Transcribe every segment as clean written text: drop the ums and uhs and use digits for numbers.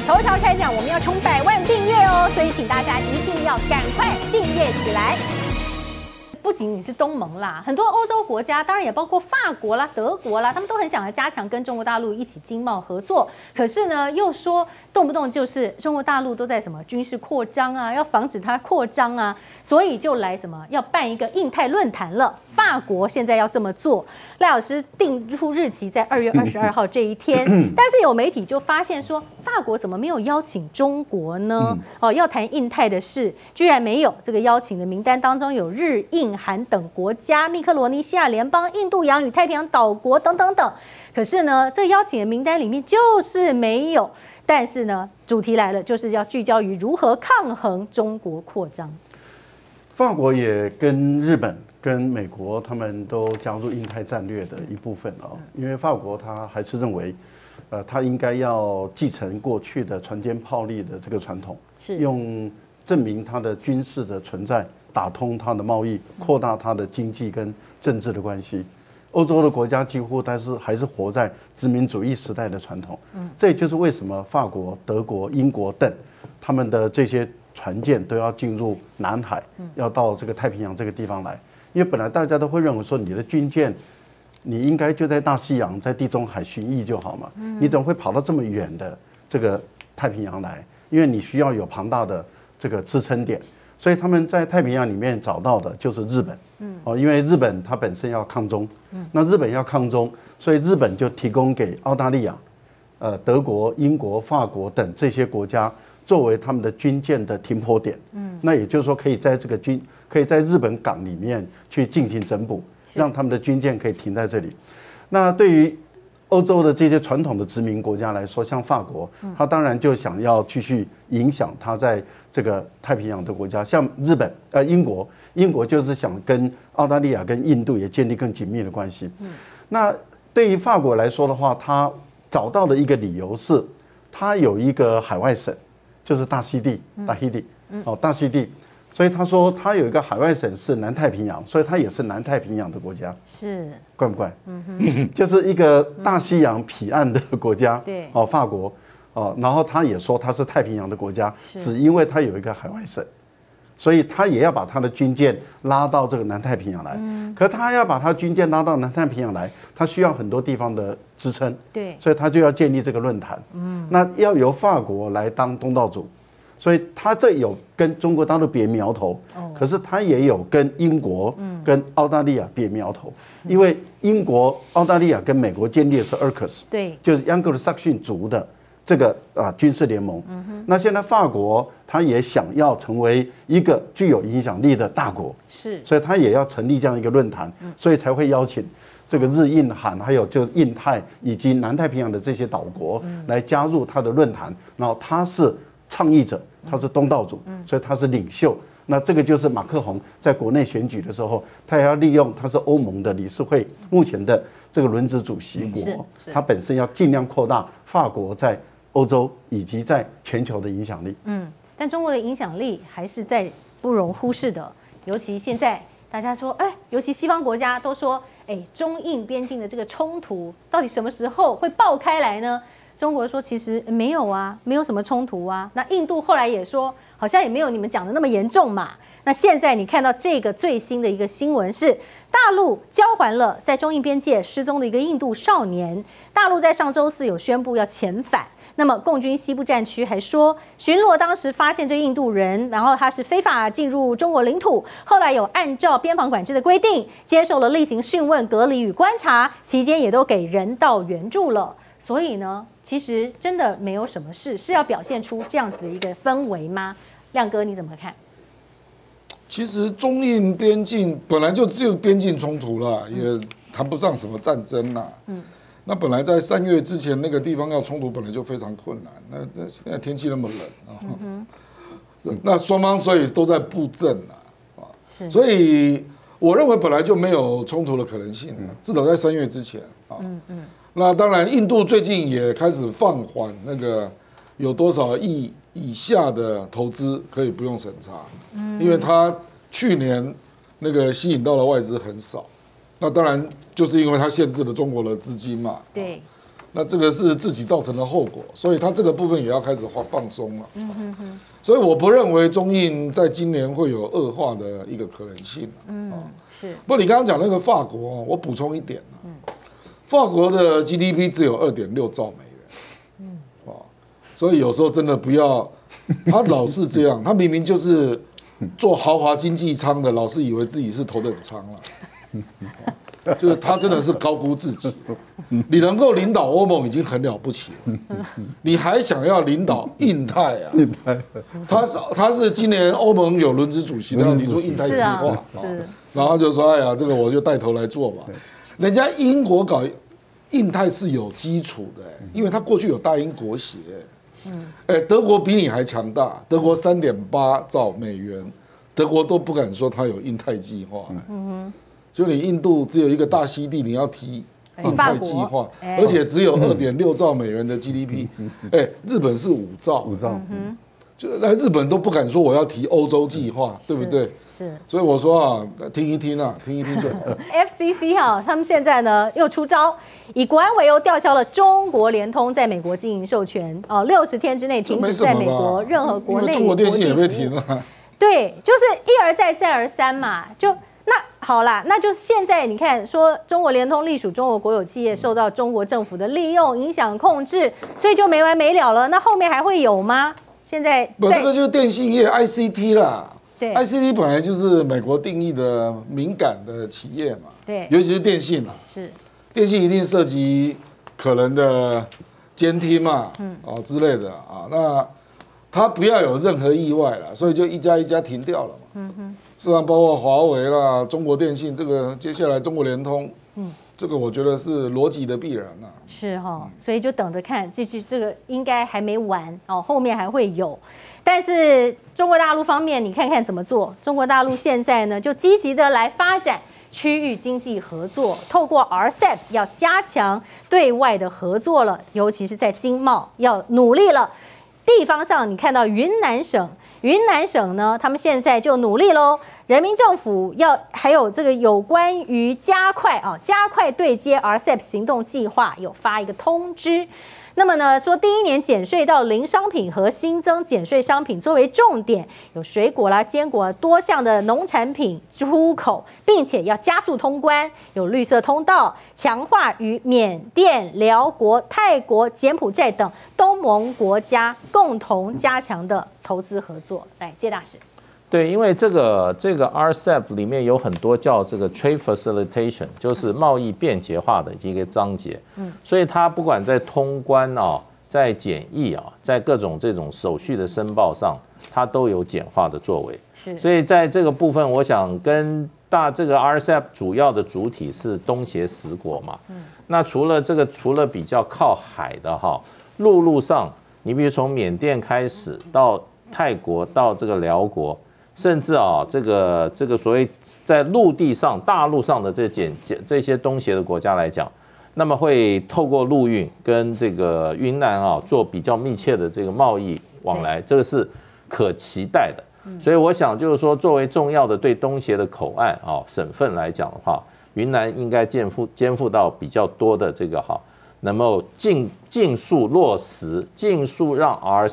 头条开讲，我们要冲100万订阅哦，所以请大家一定要赶快订阅起来。不仅仅是东盟啦，很多欧洲国家，当然也包括法国啦、德国啦，他们都很想要加强跟中国大陆一起经贸合作。可是呢，又说动不动就是中国大陆都在什么军事扩张啊，要防止它扩张啊，所以就来什么要办一个印太论坛了。法国现在要这么做，赖老师定出日期在2月22号这一天，但是有媒体就发现说，法国怎么没有邀请中国呢？要谈印太的事，居然没有。这个邀请的名单当中有日、印、韩等国家、密克罗尼西亚联邦、印度洋与太平洋岛国等等等。可是呢，这个邀请的名单里面就是没有。但是呢，主题来了，就是要聚焦于如何抗衡中国扩张。 法国也跟日本、跟美国，他们都加入印太战略的一部分啊。因为法国他还是认为，他应该要继承过去的船坚炮利的这个传统，用证明他的军事的存在，打通他的贸易，扩大他的经济跟政治的关系。欧洲的国家几乎还是活在殖民主义时代的传统，这也就是为什么法国、德国、英国等他们的这些船舰都要进入南海，要到这个太平洋这个地方来，因为本来大家都会认为说你的军舰，你应该就在大西洋、在地中海巡弋就好嘛，你怎么会跑到这么远的这个太平洋来？因为你需要有庞大的这个支撑点。所以他们在太平洋里面找到的就是日本，因为日本它本身要抗中，那日本要抗中，所以日本就提供给澳大利亚、德国、英国、法国等这些国家作为他们的军舰的停泊点，那也就是说可以在日本港里面去进行整补，让他们的军舰可以停在这里。那对于欧洲的这些传统的殖民国家来说，像法国，他当然就想要继续影响他在这个太平洋的国家，像日本、英国就是想跟澳大利亚跟印度也建立更紧密的关系。那对于法国来说的话，他找到的一个理由是，他有一个海外省，就是大溪地，大溪地。所以他说他有一个海外省是南太平洋，所以他也是南太平洋的国家， 是怪不怪？就是一个大西洋彼岸的国家， 对， 法国，然后他也说他是太平洋的国家，只因为他有一个海外省，所以他也要把他的军舰拉到这个南太平洋来。可他要把他军舰拉到南太平洋来，他需要很多地方的支撑， 对， 所以他就要建立这个论坛。那要由法国来当东道主。所以他这有跟中国大陆别苗头，可是他也有跟英国、跟澳大利亚别苗头，因为英国、澳大利亚跟美国建立的是 AUKUS， 对，就是盎格鲁撒克逊族的这个军事联盟。那现在法国他也想要成为一个具有影响力的大国，是，所以他也要成立这样一个论坛，所以才会邀请这个日、印、韩，还有就印太以及南太平洋的这些岛国来加入他的论坛，然后他是倡议者，他是东道主，所以他是领袖。那这个就是马克宏在国内选举的时候，他也要利用他是欧盟的理事会目前的这个轮值主席国，他本身要尽量扩大法国在欧洲以及在全球的影响力。 但中国的影响力还是在不容忽视的，尤其现在大家说，尤其西方国家都说，中印边境的这个冲突到底什么时候会爆开来呢？中国说其实没有啊，没有什么冲突啊。那印度后来也说，好像也没有你们讲的那么严重嘛。那现在你看到这个最新的一个新闻是，大陆交还了在中印边界失踪的一个印度少年。大陆在上周4有宣布要遣返。那么共军西部战区还说，巡逻当时发现这个印度人，然后他是非法进入中国领土，后来有按照边防管制的规定，接受了例行讯问、隔离与观察，期间也都给人道援助了。所以呢，其实真的没有什么事，是要表现出这样子的一个氛围吗？亮哥你怎么看？ 其实中印边境本来就只有边境冲突了，也谈不上什么战争啦。那本来在3月之前那个地方要冲突本来就非常困难，那现在天气那么冷那双方所以都在布阵所以我认为本来就没有冲突的可能性，至少在3月之前那当然，印度最近也开始放缓那个有多少亿以下的投资可以不用审查，因为他去年那个吸引到的外资很少，那当然就是因为他限制了中国的资金嘛。对。 那这个是自己造成的后果，所以他这个部分也要开始放松了。所以我不认为中印在今年会有恶化的一个可能性。 是。 不过你刚刚讲那个法国，我补充一点法国的 GDP 只有2.6兆美元。所以有时候真的不要，他老是这样，他明明就是做豪华经济舱的，老是以为自己是头等舱了。就是他真的是高估自己，你能够领导欧盟已经很了不起了，你还想要领导印太啊？他是今年欧盟有轮值主席，他要提出印太计划，然后就说：“哎呀，这个我就带头来做吧。”人家英国搞印太是有基础的，因为他过去有大英国协，德国比你还强大，德国3.8兆美元，德国都不敢说他有印太计划。就你印度只有一个大溪地，你要提印太计划，而且只有2.6兆美元的 GDP， 日本是5兆，就来日本都不敢说我要提欧洲计划，对不对？ 是， 所以我说啊，听一听就好。 FCC 他们现在呢又出招，以国安为由吊销了中国联通在美国经营授权，60天之内停止在美国任何国内中国电信也被停了。 对，就是一而再再而三嘛，就。那好啦，那就是现在你看说中国联通隶属中国国有企业，受到中国政府的利用、影响、控制，所以就没完没了了。那后面还会有吗？现在不，这个就是电信业 ICT 啦。 对 ，ICT 本来就是美国定义的敏感的企业嘛。 对， 尤其是电信啦。 是， 电信一定涉及可能的监听嘛，之类的啊。那它不要有任何意外了，所以就一家一家停掉了嘛。事实上，包括华为啦、中国电信，这个接下来中国联通，这个我觉得是逻辑的必然呐。 是所以就等着看，这个应该还没完后面还会有。但是中国大陆方面，你看看怎么做？中国大陆现在呢，就积极的来发展区域经济合作，透过 RCEP 要加强对外的合作了，尤其是在经贸要努力了。地方上，你看到云南省呢，他们现在就努力喽。人民政府还有这个有关于加快对接 RCEP 行动计划，有发一个通知。那么呢，说第1年减税到零商品和新增减税商品作为重点，有水果啦、坚果多项的农产品出口，并且要加速通关，有绿色通道，强化与缅甸、辽国、泰国、柬埔寨等东盟国家共同加强的投资合作。来，介大使。 对，因为这个 RCEP 里面有很多叫这个 trade facilitation， 就是贸易便捷化的一个章节。所以它不管在通关在检疫在各种这种手续的申报上，它都有简化的作为。所以在这个部分，我想跟这个 RCEP 主要的主体是东协10国嘛。那除了比较靠海的陆路上，你比如从缅甸开始到泰国到这个辽国。甚至这个所谓在陆地上、大陆上的这些东协的国家来讲，那么会透过陆运跟这个云南做比较密切的这个贸易往来，这个是可期待的。所以我想就是说，作为重要的对东协的口岸省份来讲的话，云南应该肩负到比较多的这个能够尽速落实、尽速让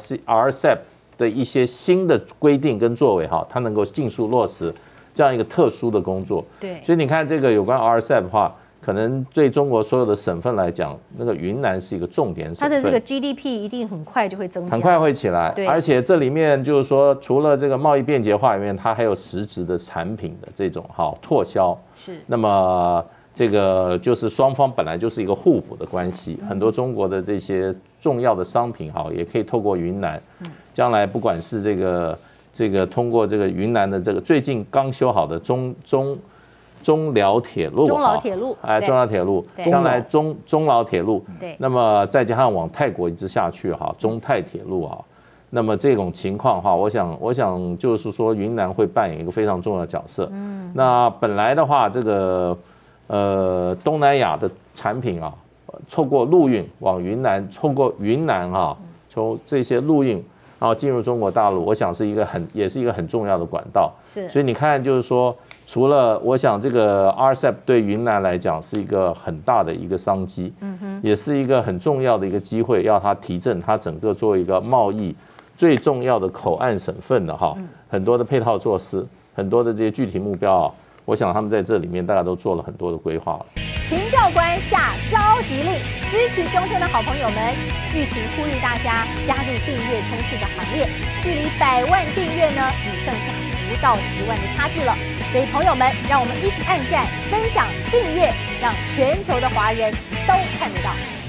RCEP的一些新的规定跟作为它能够尽速落实这样一个特殊的工作。 对， 所以你看这个有关 RCEP 的话，可能对中国所有的省份来讲，那个云南是一个重点省份。 它的这个 GDP 一定很快就会增加， 很快会起来。而且这里面就是说，除了这个贸易便捷化里面，它还有实质的产品的这种拓销。 是。 那么这个就是双方本来就是一个互补的关系，很多中国的这些重要的商品也可以透过云南。将来不管是这个通过这个云南的这个最近刚修好的中辽铁路， 中老铁路， 中老铁路，将来中老铁路， 对， 那么再加上往泰国一直下去中泰铁路那么这种情况我想就是说云南会扮演一个非常重要的角色。那本来的话，这个东南亚的产品透过陆运往云南，透过云南从这些陆运进入中国大陆，我想也是一个很重要的管道。 是， 所以你看，就是说，除了我想这个 RCEP 对云南来讲是一个很大的一个商机。 也是一个很重要的一个机会，要它提振它整个作为一个贸易最重要的口岸省份的很多的配套措施，很多的这些具体目标我想他们在这里面大家都做了很多的规划了。 秦教官下召集令，支持中天的好朋友们，疫情呼吁大家加入订阅冲刺的行列，距离100万订阅呢，只剩下不到10万的差距了。所以朋友们，让我们一起按赞、分享、订阅，让全球的华人都看得到。